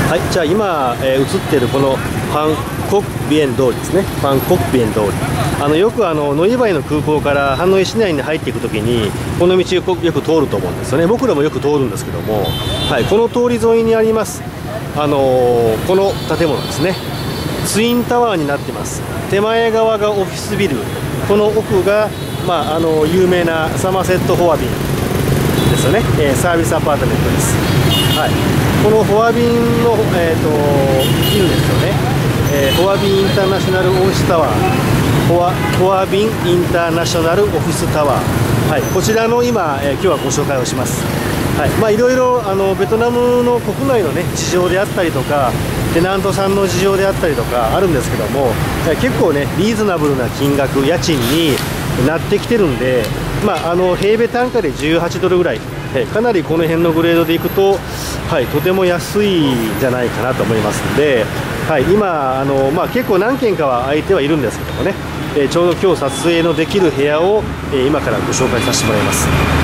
はい、じゃあ今、映っているこのファンコクビエン通りですね。ファンコクビエン通り、よくノイバイの空港からハノイ市内に入っていくときにこの道をよく通ると思うんですよね。僕らもよく通るんですけども、はい、この通り沿いにあります、この建物ですね。ツインタワーになってます。手前側がオフィスビル、この奥が、有名なサマセットフォアビンですよね。サービスアパートメントです。はい、このフォアビンの、ビルですよね。フォアビンインターナショナルオフィスタワー、フォアビンインターナショナルオフィスタワー、はい、こちらの今、今日はご紹介をします。はい、いろいろベトナムの国内のね事情であったりとか、テナントさんの事情であったりとかあるんですけども、結構ねリーズナブルな金額、家賃になってきてるんで、平米単価で18ドルぐらい、かなりこの辺のグレードでいくと、はい、とても安いんじゃないかなと思いますので、はい、今結構何件かは空いてはいるんですけどもね、ちょうど今日撮影のできる部屋を、今からご紹介させてもらいます。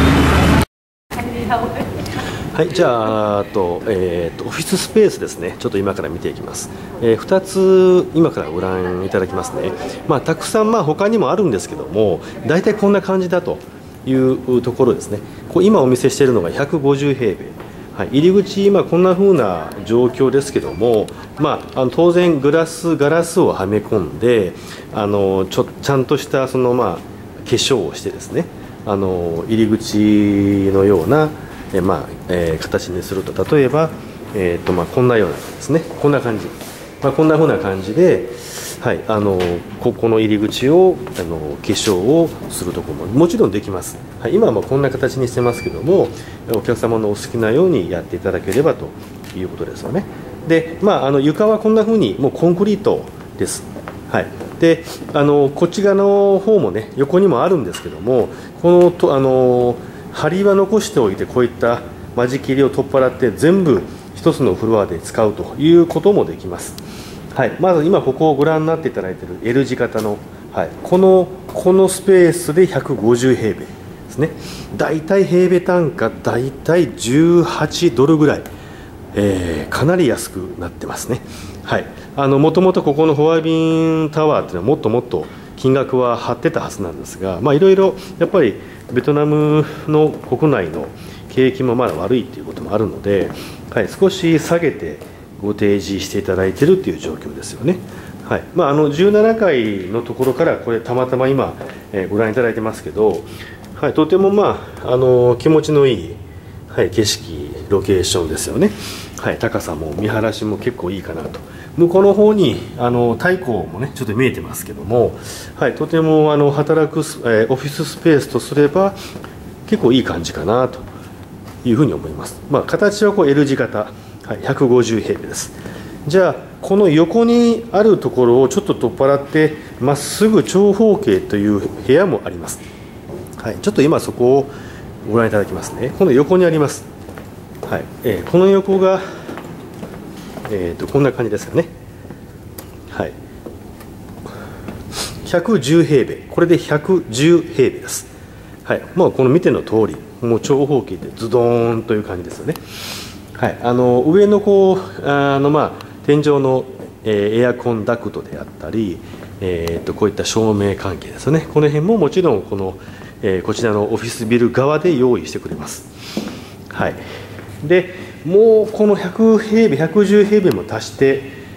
はい、じゃあオフィススペースですね。ちょっと今から見ていきます。2つ今からご覧いただきますね。たくさん他にもあるんですけども、大体こんな感じだというところですね。今お見せしているのが150平米。はい、入り口、今こんな風な状況ですけども、当然ガラスをはめ込んで、ちゃんとした化粧をしてですね、入り口のような形にすると、例えば、こんなようなですね、こんな感じ、こんな風な感じで、はい、ここの入り口を化粧をするところももちろんできます。はい、今はこんな形にしてますけども、お客様のお好きなようにやっていただければということですよね。で、床はこんな風にもうコンクリートです。はい、でこっち側の方もね、横にもあるんですけども、この梁は残しておいて、こういった間仕切りを取っ払って全部一つのフロアで使うということもできます。はい、まず今ここをご覧になっていただいている L 字型の、はい、このスペースで150平米ですね。だいたい平米単価だいたい18ドルぐらい、かなり安くなってますね。はい、もともとここのフォアビンタワーっていうのはもっともっと金額は張ってたはずなんですが、いろいろやっぱりベトナムの国内の景気もまだ悪いということもあるので、はい、少し下げてご提示していただいているという状況ですよね。はい、17階のところからこれたまたま今、ご覧いただいてますけど、はい、とても気持ちのいい、はい、景色ロケーションですよね。はい、高さも見晴らしも結構いいかなと。向こうの方に太鼓もねちょっと見えてますけども、はい、とても働くオフィススペースとすれば結構いい感じかなというふうに思います。形はL 字型、はい、150平米です。じゃあこの横にあるところをちょっと取っ払ってまっすぐ長方形という部屋もあります。はい、ちょっと今そこをご覧いただきますね。この横にあります。はい、この横がこんな感じですよね。はい、110平米、これで110平米です。はい、この見ての通り、もう長方形でズドーンという感じですよね。はい、上の天井の、エアコンダクトであったり、こういった照明関係ですよね。この辺ももちろんこちらのオフィスビル側で用意してくれます。はい、でもうこの100平米110平米も足して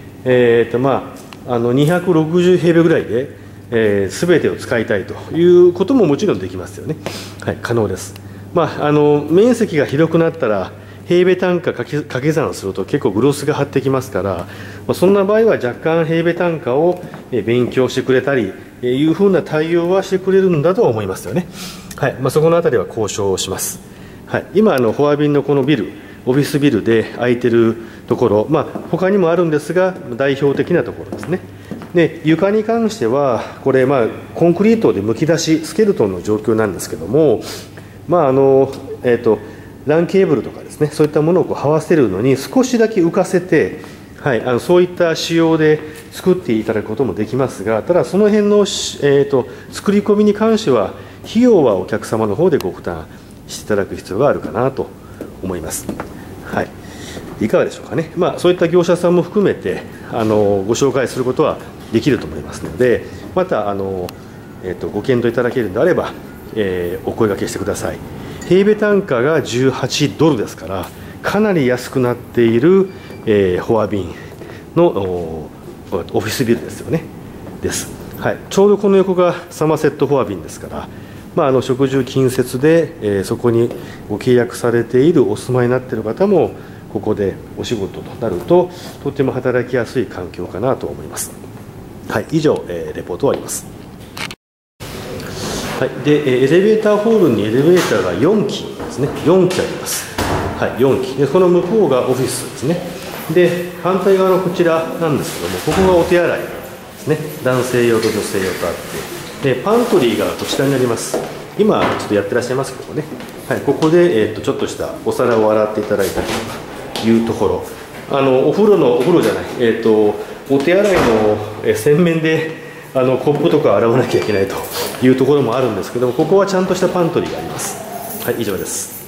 、260平米ぐらいで、全てを使いたいということももちろんできますよね。はい、可能です。面積が広くなったら平米単価掛け算すると結構グロスが張ってきますから、そんな場合は若干平米単価を勉強してくれたりいうふうな対応はしてくれるんだと思いますよね。はい、そこのあたりは交渉をします。はい、今フォアビンのこのビル、オフィスビルで空いてるところ、他にもあるんですが代表的なところですね。で床に関してはこれコンクリートでむき出しスケルトンの状況なんですけども、ランケーブルとかですね、そういったものを這わせるのに少しだけ浮かせて、はい、そういった仕様で作っていただくこともできますが、ただその辺の、作り込みに関しては費用はお客様の方でご負担していただく必要があるかなと思います。はい、 いかがでしょうかね。そういった業者さんも含めてご紹介することはできると思いますので、またご検討いただけるのであれば、お声掛けしてください。平米単価が18ドルですから、かなり安くなっている、フォアビンのオフィスビルですよね。です。はい、ちょうどこの横がサマーセットフォアビンですから、職住近接で、そこにご契約されているお住まいになっている方もここでお仕事となるととても働きやすい環境かなと思います。はい、以上、レポートを終わります。はい、でエレベーターホールにエレベーターが4基ですね、4基あります。はい、4基で、この向こうがオフィスですね。で反対側のこちらなんですけども、ここがお手洗いですね。男性用と女性用とあって、でパントリーがこちらになります。今ちょっとやってらっしゃいますけどもね、はい、ここで、ちょっとしたお皿を洗っていただいたりとかいうところ、お風呂じゃない、お手洗いの洗面でコップとか洗わなきゃいけないというところもあるんですけども、ここはちゃんとしたパントリーがあります。はい、以上です。